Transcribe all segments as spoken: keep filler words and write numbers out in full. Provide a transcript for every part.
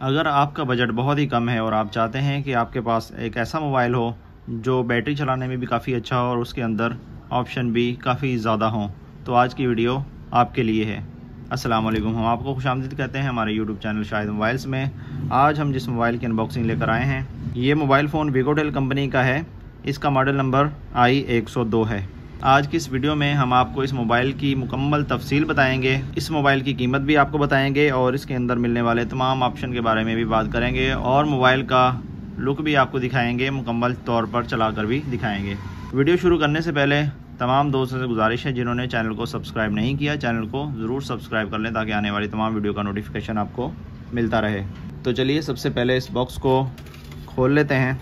अगर आपका बजट बहुत ही कम है और आप चाहते हैं कि आपके पास एक ऐसा मोबाइल हो जो बैटरी चलाने में भी काफ़ी अच्छा हो और उसके अंदर ऑप्शन भी काफ़ी ज़्यादा हों, तो आज की वीडियो आपके लिए है। अस्सलाम वालेकुम, हम आपको खुशामदीद कहते हैं हमारे यूट्यूब चैनल शाहिद मोबाइल्स में। आज हम जिस मोबाइल की अनबॉक्सिंग लेकर आए हैं, ये मोबाइल फ़ोन विगोटेल कंपनी का है। इसका मॉडल नंबर आई एक सौ दो है। आज की इस वीडियो में हम आपको इस मोबाइल की मुकम्मल तफसील बताएंगे, इस मोबाइल की कीमत भी आपको बताएंगे और इसके अंदर मिलने वाले तमाम ऑप्शन के बारे में भी बात करेंगे और मोबाइल का लुक भी आपको दिखाएंगे, मुकम्मल तौर पर चलाकर भी दिखाएंगे। वीडियो शुरू करने से पहले तमाम दोस्तों से गुजारिश है जिन्होंने चैनल को सब्सक्राइब नहीं किया, चैनल को ज़रूर सब्सक्राइब कर लें ताकि आने वाली तमाम वीडियो का नोटिफिकेशन आपको मिलता रहे। तो चलिए सबसे पहले इस बॉक्स को खोल लेते हैं।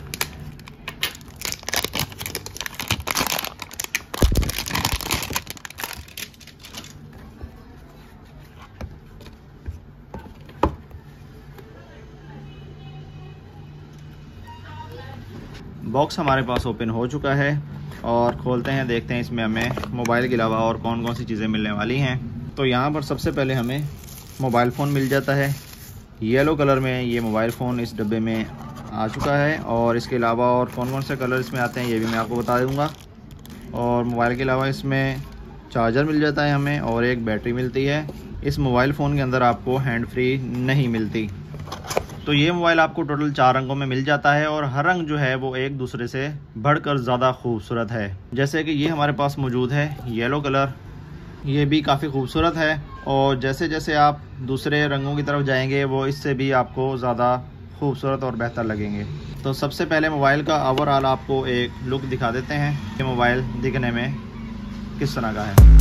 बॉक्स हमारे पास ओपन हो चुका है और खोलते हैं, देखते हैं इसमें हमें मोबाइल के अलावा और कौन कौन सी चीज़ें मिलने वाली हैं। तो यहाँ पर सबसे पहले हमें मोबाइल फ़ोन मिल जाता है। येलो कलर में ये मोबाइल फ़ोन इस डब्बे में आ चुका है और इसके अलावा और कौन कौन से कलर इसमें आते हैं ये भी मैं आपको बता दूँगा। और मोबाइल के अलावा इसमें चार्जर मिल जाता है हमें और एक बैटरी मिलती है। इस मोबाइल फ़ोन के अंदर आपको हैंड फ्री नहीं मिलती। तो ये मोबाइल आपको टोटल चार रंगों में मिल जाता है और हर रंग जो है वो एक दूसरे से बढ़कर ज़्यादा खूबसूरत है। जैसे कि ये हमारे पास मौजूद है येलो कलर, ये भी काफ़ी खूबसूरत है और जैसे जैसे आप दूसरे रंगों की तरफ जाएंगे वो इससे भी आपको ज़्यादा खूबसूरत और बेहतर लगेंगे। तो सबसे पहले मोबाइल का ओवरऑल आपको एक लुक दिखा देते हैं कि मोबाइल दिखने में किस तरह का है।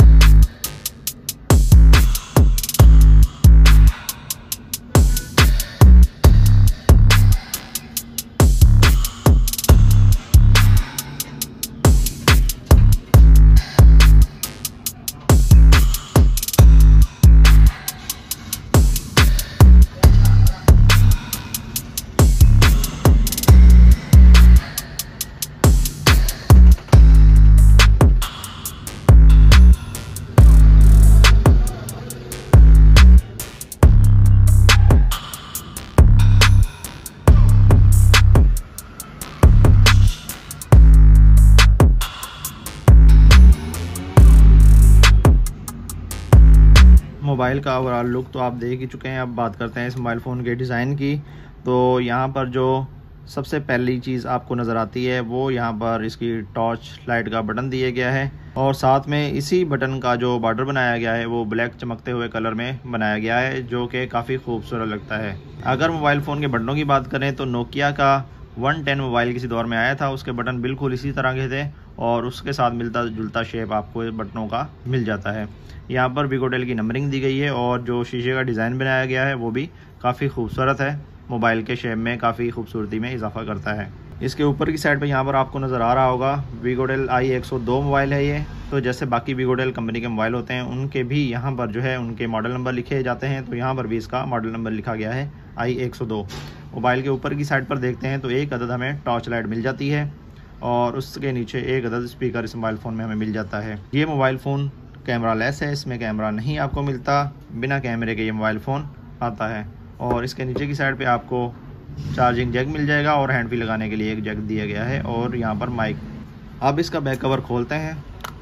मोबाइल का ओवरऑल लुक तो आप देख ही चुके हैं। अब बात करते हैं इस मोबाइल फ़ोन के डिज़ाइन की। तो यहाँ पर जो सबसे पहली चीज़ आपको नज़र आती है वो यहाँ पर इसकी टॉर्च लाइट का बटन दिया गया है और साथ में इसी बटन का जो बॉर्डर बनाया गया है वो ब्लैक चमकते हुए कलर में बनाया गया है, जो कि काफ़ी खूबसूरत लगता है। अगर मोबाइल फ़ोन के बटनों की बात करें तो नोकिया का वन टेन मोबाइल किसी दौर में आया था, उसके बटन बिल्कुल इसी तरह के थे और उसके साथ मिलता जुलता शेप आपको बटनों का मिल जाता है। यहाँ पर विगोटेल की नंबरिंग दी गई है और जो शीशे का डिज़ाइन बनाया गया है वो भी काफ़ी खूबसूरत है, मोबाइल के शेप में काफ़ी खूबसूरती में इजाफा करता है। इसके ऊपर की साइड पे यहाँ पर आपको नज़र आ रहा होगा विगोटेल आई एक सौ दो मोबाइल है ये। तो जैसे बाकी विगोटेल कंपनी के मोबाइल होते हैं उनके भी यहाँ पर जो है उनके मॉडल नंबर लिखे जाते हैं, तो यहाँ पर भी इसका मॉडल नंबर लिखा गया है आई एक सौ दो। मोबाइल के ऊपर की साइड पर देखते हैं तो एक अदद हमें टॉर्च लाइट मिल जाती है और उसके नीचे एक अदद स्पीकर इस मोबाइल फ़ोन में हमें मिल जाता है। ये मोबाइल फ़ोन कैमरा लेस है, इसमें कैमरा नहीं आपको मिलता, बिना कैमरे के ये मोबाइल फ़ोन आता है। और इसके नीचे की साइड पे आपको चार्जिंग जैक मिल जाएगा और हैंड फ्री लगाने के लिए एक जैक दिया गया है और यहाँ पर माइक। अब इसका बैक कवर खोलते हैं।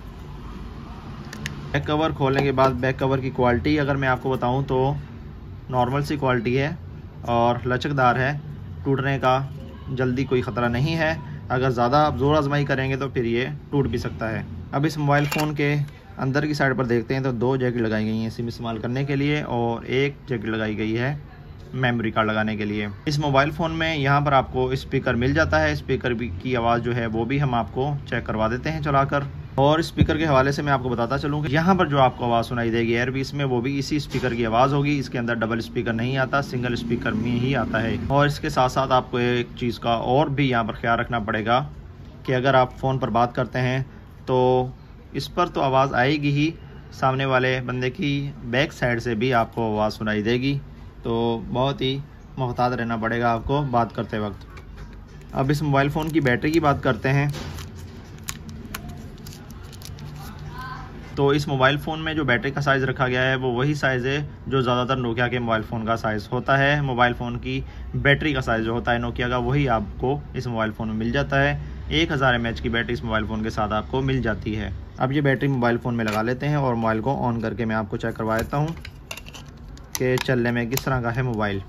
बैक कवर खोलने के बाद बैक कवर की क्वालिटी अगर मैं आपको बताऊँ तो नॉर्मल सी क्वालिटी है और लचकदार है, टूटने का जल्दी कोई ख़तरा नहीं है। अगर ज़्यादा आप ज़ोर आजमाई करेंगे तो फिर ये टूट भी सकता है। अब इस मोबाइल फ़ोन के अंदर की साइड पर देखते हैं तो दो जैकेट लगाई गई हैं सिम इस्तेमाल करने के लिए और एक जैकेट लगाई गई है मेमोरी कार्ड लगाने के लिए। इस मोबाइल फ़ोन में यहाँ पर आपको स्पीकर मिल जाता है, स्पीकर की आवाज़ जो है वो भी हम आपको चेक करवा देते हैं चलाकर। और स्पीकर के हवाले से मैं आपको बताता चलूँ कि यहाँ पर जो आपको आवाज़ सुनाई देगी एयरपीस में वो भी इसी स्पीकर की आवाज़ होगी। इसके अंदर डबल स्पीकर नहीं आता, सिंगल स्पीकर में ही आता है। और इसके साथ साथ आपको एक चीज़ का और भी यहाँ पर ख्याल रखना पड़ेगा कि अगर आप फ़ोन पर बात करते हैं तो इस पर तो आवाज़ आएगी ही, सामने वाले बंदे की बैक साइड से भी आपको आवाज़ सुनाई देगी, तो बहुत ही मोहतात रहना पड़ेगा आपको बात करते वक्त। अब इस मोबाइल फ़ोन की बैटरी की बात करते हैं। तो इस मोबाइल फ़ोन में जो बैटरी का साइज़ रखा गया है वो वही साइज़ है जो ज़्यादातर नोकिया के मोबाइल फ़ोन का साइज़ होता है। मोबाइल फ़ोन की बैटरी का साइज़ जो होता है नोकिया का, वही आपको इस मोबाइल फ़ोन में मिल जाता है। एक हज़ार एम एच की बैटरी इस मोबाइल फ़ोन के साथ आपको मिल जाती है। अब ये बैटरी मोबाइल फ़ोन में लगा लेते हैं और मोबाइल को ऑन करके मैं आपको चेक करवा देता हूँ कि चलने में किस तरह का है मोबाइल।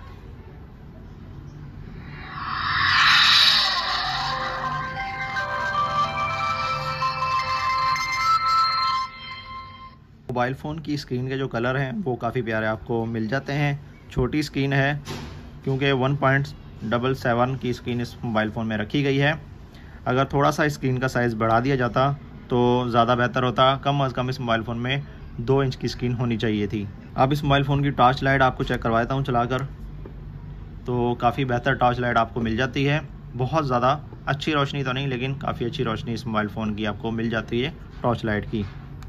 मोबाइल फ़ोन की स्क्रीन के जो कलर हैं वो काफ़ी प्यारे आपको मिल जाते हैं। छोटी स्क्रीन है क्योंकि वन पॉइंट डबल सेवन की स्क्रीन इस मोबाइल फ़ोन में रखी गई है। अगर थोड़ा सा स्क्रीन का साइज़ बढ़ा दिया जाता तो ज़्यादा बेहतर होता। कम अज़ कम इस मोबाइल फ़ोन में दो इंच की स्क्रीन होनी चाहिए थी। अब इस मोबाइल फ़ोन की टॉर्च लाइट आपको चेक करवा देता हूँ चलाकर। तो काफ़ी बेहतर टॉर्च लाइट आपको मिल जाती है। बहुत ज़्यादा अच्छी रोशनी तो नहीं, लेकिन काफ़ी अच्छी रोशनी इस मोबाइल फ़ोन की आपको मिल जाती है टॉर्च लाइट की।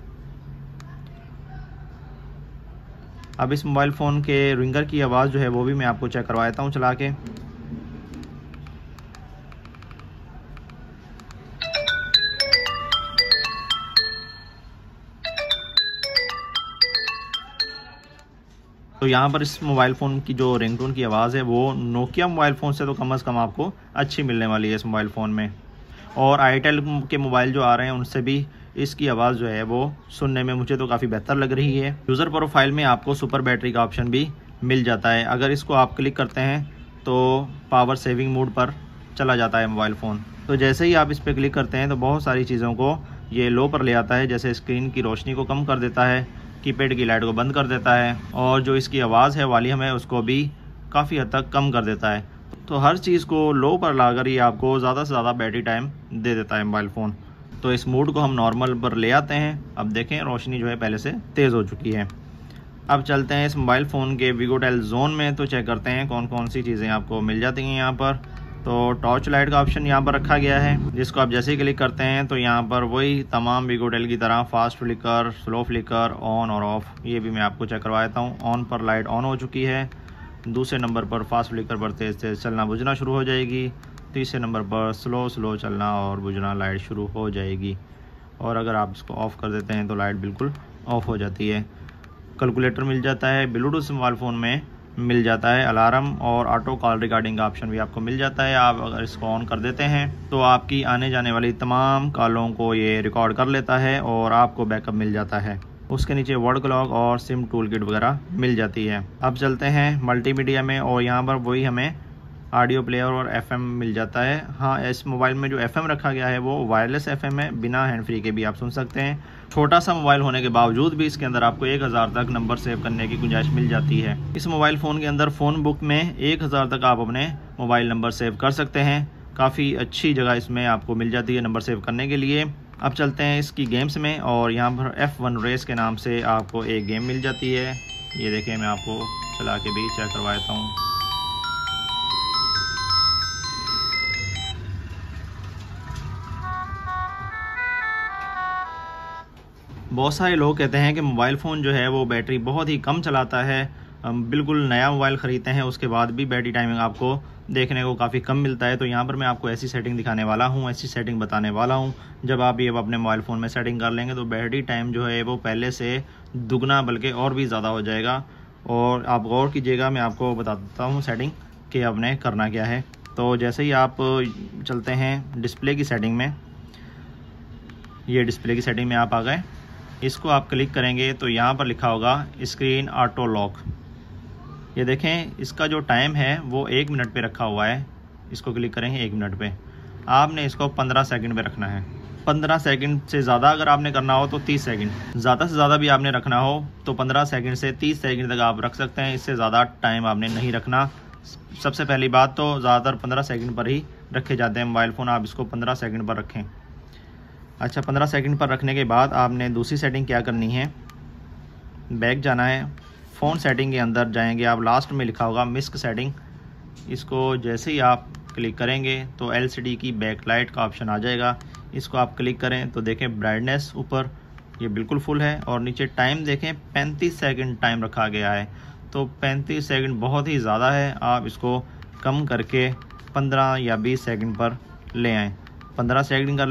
अब इस मोबाइल फ़ोन के रिंगर की आवाज़ जो है वो भी मैं आपको चेक करवा देता हूँ चला के। तो यहाँ पर इस मोबाइल फ़ोन की जो रिंगटोन की आवाज़ है वो नोकिया मोबाइल फ़ोन से तो कम अज़ कम आपको अच्छी मिलने वाली है इस मोबाइल फ़ोन में। और आईटेल के मोबाइल जो आ रहे हैं उनसे भी इसकी आवाज़ जो है वो सुनने में मुझे तो काफ़ी बेहतर लग रही है। यूज़र प्रोफाइल में आपको सुपर बैटरी का ऑप्शन भी मिल जाता है। अगर इसको आप क्लिक करते हैं तो पावर सेविंग मोड पर चला जाता है मोबाइल फ़ोन। तो जैसे ही आप इस पर क्लिक करते हैं तो बहुत सारी चीज़ों को ये लो पर ले आता है। जैसे स्क्रीन की रोशनी को कम कर देता है, कीपैड की लाइट को बंद कर देता है, और जो इसकी आवाज़ है वॉल्यूम है उसको भी काफ़ी हद तक कम कर देता है। तो हर चीज़ को लो पर लाकर ये आपको ज़्यादा से ज़्यादा बैटरी टाइम दे देता है मोबाइल फ़ोन। तो इस मोड को हम नॉर्मल पर ले आते हैं। अब देखें रोशनी जो है पहले से तेज़ हो चुकी है। अब चलते हैं इस मोबाइल फ़ोन के वीगोटेल जोन में, तो चेक करते हैं कौन कौन सी चीज़ें आपको मिल जाती हैं यहाँ पर। तो टॉर्च लाइट का ऑप्शन यहाँ पर रखा गया है, जिसको आप जैसे ही क्लिक करते हैं तो यहाँ पर वही तमाम वीगोटेल की तरह fast flicker, slow flicker, on और ऑफ, ये भी मैं आपको चेक करवा देता हूँ। ऑन पर लाइट ऑन हो चुकी है। दूसरे नंबर पर फास्ट फ्लिकर पर तेज़ तेज़ चलना बुझना शुरू हो जाएगी। तीसरे नंबर पर स्लो स्लो चलना और बुझना लाइट शुरू हो जाएगी। और अगर आप इसको ऑफ़ कर देते हैं तो लाइट बिल्कुल ऑफ़ हो जाती है। कैलकुलेटर मिल जाता है। ब्लूटूथ मोबाइल फ़ोन में मिल जाता है अलार्म और ऑटो कॉल रिकॉर्डिंग का ऑप्शन भी आपको मिल जाता है। आप अगर इसको ऑन कर देते हैं तो आपकी आने जाने वाली तमाम कॉलों को ये रिकॉर्ड कर लेता है और आपको बैकअप मिल जाता है। उसके नीचे वर्ड क्लॉक और सिम टूल किट वगैरह मिल जाती है। अब चलते हैं मल्टीमीडिया में, और यहाँ पर वही हमें ऑडियो प्लेयर और एफएम मिल जाता है। हाँ, इस मोबाइल में जो एफएम रखा गया है वो वायरलेस एफएम है, बिना हैंड फ्री के भी आप सुन सकते हैं। छोटा सा मोबाइल होने के बावजूद भी इसके अंदर आपको एक हज़ार तक नंबर सेव करने की गुंजाइश मिल जाती है। इस मोबाइल फ़ोन के अंदर फ़ोन बुक में एक हज़ार तक आप अपने मोबाइल नंबर सेव कर सकते हैं। काफ़ी अच्छी जगह इसमें आपको मिल जाती है नंबर सेव करने के लिए। अब चलते हैं इसकी गेम्स में, और यहाँ पर एफ वन रेस के नाम से आपको एक गेम मिल जाती है। ये देखें, मैं आपको चला के भी चेक करवा देता हूँ। बहुत सारे लोग कहते हैं कि मोबाइल फ़ोन जो है वो बैटरी बहुत ही कम चलाता है। हम बिल्कुल नया मोबाइल ख़रीदते हैं उसके बाद भी बैटरी टाइमिंग आपको देखने को काफ़ी कम मिलता है। तो यहाँ पर मैं आपको ऐसी सेटिंग दिखाने वाला हूँ, ऐसी सेटिंग बताने वाला हूँ, जब आप ये अपने मोबाइल फ़ोन में सेटिंग कर लेंगे तो बैटरी टाइम जो है वो पहले से दुगना बल्कि और भी ज़्यादा हो जाएगा। और आप गौर कीजिएगा, मैं आपको बता देता हूँ सेटिंग कि आपने करना क्या है। तो जैसे ही आप चलते हैं डिस्प्ले की सेटिंग में, ये डिस्प्ले की सेटिंग में आप आ गए, इसको आप क्लिक करेंगे तो यहाँ पर लिखा होगा स्क्रीन ऑटो लॉक। ये देखें, इसका जो टाइम है वो एक मिनट पे रखा हुआ है। इसको क्लिक करेंगे एक मिनट पे, आपने इसको पंद्रह सेकंड पे रखना है। पंद्रह सेकंड से ज़्यादा अगर आपने करना हो तो तीस सेकंड, ज़्यादा से ज़्यादा भी आपने रखना हो तो पंद्रह सेकंड से तीस सेकंड तक आप रख सकते हैं। इससे ज़्यादा टाइम आपने नहीं रखना। सबसे पहली बात तो ज़्यादातर पंद्रह सेकंड पर ही रखे जाते हैं मोबाइल फ़ोन, आप इसको पंद्रह सेकंड पर रखें। अच्छा, पंद्रह सेकंड पर रखने के बाद आपने दूसरी सेटिंग क्या करनी है, बैक जाना है, फ़ोन सेटिंग के अंदर जाएंगे आप, लास्ट में लिखा होगा मिस्क सेटिंग। इसको जैसे ही आप क्लिक करेंगे तो एलसीडी की बैक लाइट का ऑप्शन आ जाएगा। इसको आप क्लिक करें तो देखें ब्राइटनेस ऊपर ये बिल्कुल फुल है, और नीचे टाइम देखें पैंतीस सेकंड टाइम रखा गया है। तो पैंतीस सेकंड बहुत ही ज़्यादा है, आप इसको कम करके पंद्रह या बीस सेकंड पर ले आएँ। पंद्रह सेकंड कर लें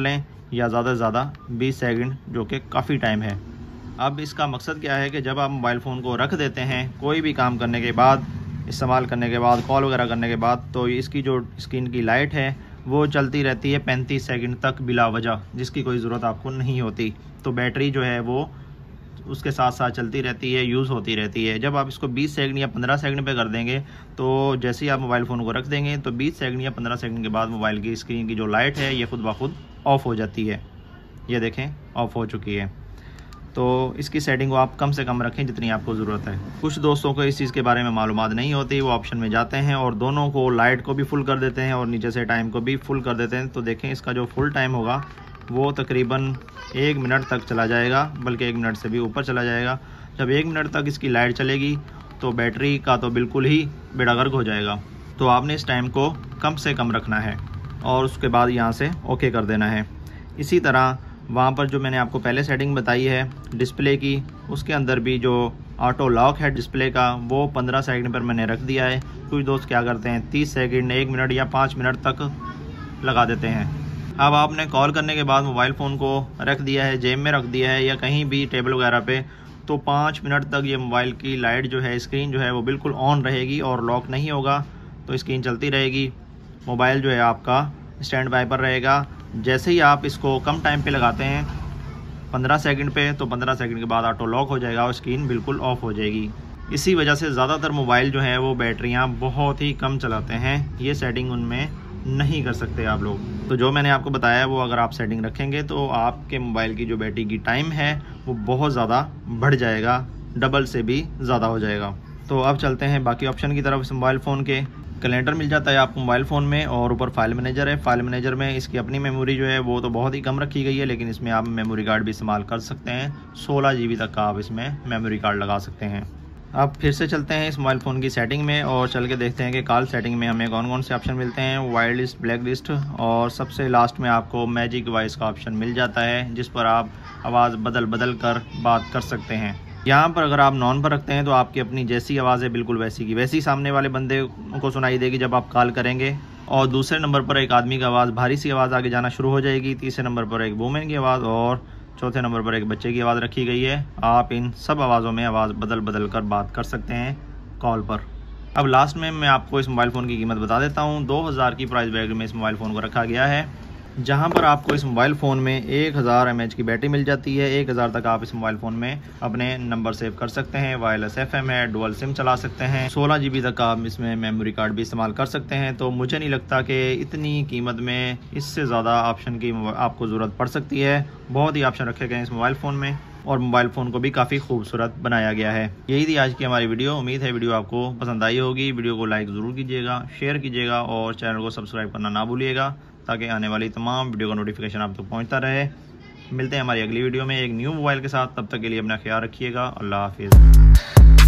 या ज़्यादा से ज़्यादा बीस सेकंड, जो कि काफ़ी टाइम है। अब इसका मकसद क्या है कि जब आप मोबाइल फ़ोन को रख देते हैं कोई भी काम करने के बाद, इस्तेमाल करने के बाद, कॉल वगैरह करने के बाद, तो इसकी जो स्क्रीन की लाइट है वो चलती रहती है पैंतीस सेकंड तक बिला वजह, जिसकी कोई ज़रूरत आपको नहीं होती। तो बैटरी जो है वो उसके साथ साथ चलती रहती है, यूज़ होती रहती है। जब आप इसको बीस सेकंड या पंद्रह सेकंड पे कर देंगे, तो जैसे ही आप मोबाइल फ़ोन को रख देंगे तो बीस सेकंड या पंद्रह सेकंड के बाद मोबाइल की स्क्रीन की जो लाइट है ये खुद ब खुद ऑफ़ हो जाती है। ये देखें, ऑफ़ हो चुकी है। तो इसकी सेटिंग को आप कम से कम रखें जितनी आपको ज़रूरत है। कुछ दोस्तों को इस चीज़ के बारे में मालूमात नहीं होती, वो ऑप्शन में जाते हैं और दोनों को, लाइट को भी फुल कर देते हैं और नीचे से टाइम को भी फुल कर देते हैं। तो देखें, इसका जो फुल टाइम होगा वो तकरीबन एक मिनट तक चला जाएगा, बल्कि एक मिनट से भी ऊपर चला जाएगा। जब एक मिनट तक इसकी लाइट चलेगी तो बैटरी का तो बिल्कुल ही बेड़ा गर्क हो जाएगा। तो आपने इस टाइम को कम से कम रखना है और उसके बाद यहाँ से ओके कर देना है। इसी तरह वहाँ पर जो मैंने आपको पहले सेटिंग बताई है डिस्प्ले की, उसके अंदर भी जो ऑटो लॉक है डिस्प्ले का, वो पंद्रह सेकंड पर मैंने रख दिया है। कुछ दोस्त क्या करते हैं तीस सेकंड, एक मिनट या पाँच मिनट तक लगा देते हैं। अब आपने कॉल करने के बाद मोबाइल फ़ोन को रख दिया है, जेब में रख दिया है या कहीं भी टेबल वगैरह पे, तो पाँच मिनट तक ये मोबाइल की लाइट जो है, स्क्रीन जो है वो बिल्कुल ऑन रहेगी और लॉक नहीं होगा। तो स्क्रीन चलती रहेगी, मोबाइल जो है आपका स्टैंड बाय पर रहेगा। जैसे ही आप इसको कम टाइम पे लगाते हैं पंद्रह सेकंड पे, तो पंद्रह सेकंड के बाद ऑटो लॉक हो जाएगा और स्क्रीन बिल्कुल ऑफ हो जाएगी। इसी वजह से ज़्यादातर मोबाइल जो है वो बैटरियाँ बहुत ही कम चलाते हैं। ये सेटिंग उनमें नहीं कर सकते आप लोग। तो जो मैंने आपको बताया वो अगर आप सेटिंग रखेंगे तो आपके मोबाइल की जो बैटरी की टाइम है वो बहुत ज़्यादा बढ़ जाएगा, डबल से भी ज़्यादा हो जाएगा। तो अब चलते हैं बाकी ऑप्शन की तरफ। इस मोबाइल फ़ोन के कैलेंडर मिल जाता है आपको मोबाइल फ़ोन में और ऊपर फाइल मैनेजर है। फाइल मैनेजर में इसकी अपनी मेमोरी जो है वो तो बहुत ही कम रखी गई है, लेकिन इसमें आप मेमोरी कार्ड भी इस्तेमाल कर सकते हैं। सोलह जी बी तक का आप इसमें मेमोरी कार्ड लगा सकते हैं। अब फिर से चलते हैं इस मोबाइल फ़ोन की सेटिंग में और चल के देखते हैं कि कॉल सेटिंग में हमें कौन कौन से ऑप्शन मिलते हैं। वाइड लिस्ट, ब्लैक लिस्ट और सबसे लास्ट में आपको मैजिक वॉइस का ऑप्शन मिल जाता है, जिस पर आप आवाज़ बदल बदल कर बात कर सकते हैं। यहाँ पर अगर आप नॉन पर रखते हैं तो आपकी अपनी जैसी आवाज़ है बिल्कुल वैसी की वैसी सामने वाले बंदे को सुनाई देगी जब आप कॉल करेंगे। और दूसरे नंबर पर एक आदमी की आवाज़, भारी सी आवाज़ आगे जाना शुरू हो जाएगी। तीसरे नंबर पर एक वूमेन की आवाज़ और चौथे नंबर पर एक बच्चे की आवाज़ रखी गई है। आप इन सब आवाज़ों में आवाज़ बदल बदल कर बात कर सकते हैं कॉल पर। अब लास्ट में मैं आपको इस मोबाइल फ़ोन की कीमत बता देता हूँ। दो हज़ार की प्राइस ब्रैकेट में इस मोबाइल फ़ोन को रखा गया है, जहां पर आपको इस मोबाइल फ़ोन में एक हज़ार एम एच की बैटरी मिल जाती है। एक हज़ार तक आप इस मोबाइल फ़ोन में अपने नंबर सेव कर सकते हैं। वायरलेस एफ एम है, डुअल सिम चला सकते हैं। सोलह जी बी तक आप इसमें मेमोरी कार्ड भी इस्तेमाल कर सकते हैं। तो मुझे नहीं लगता कि इतनी कीमत में इससे ज़्यादा ऑप्शन की आपको ज़रूरत पड़ सकती है। बहुत ही ऑप्शन रखे गए हैं इस मोबाइल फ़ोन में और मोबाइल फ़ोन को भी काफ़ी खूबसूरत बनाया गया है। यही थी आज की हमारी वीडियो। उम्मीद है वीडियो आपको पसंद आई होगी। वीडियो को लाइक ज़रूर कीजिएगा, शेयर कीजिएगा और चैनल को सब्सक्राइब करना ना भूलिएगा, ताकि आने वाली तमाम वीडियो का नोटिफिकेशन आप तक पहुंचता रहे। मिलते हैं हमारी अगली वीडियो में एक न्यू मोबाइल के साथ। तब तक के लिए अपना ख्याल रखिएगा। अल्लाह हाफिज़।